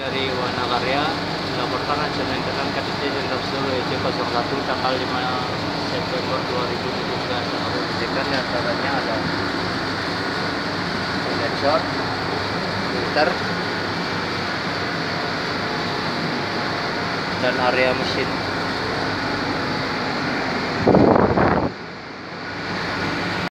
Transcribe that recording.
Dari Wana Karya melaporkan hasil rentetan KTP Jenderal Solo EC01 tanggal 5 September 2017. Aku diberikan diantaranya ada sensor, filter, dan area mesin.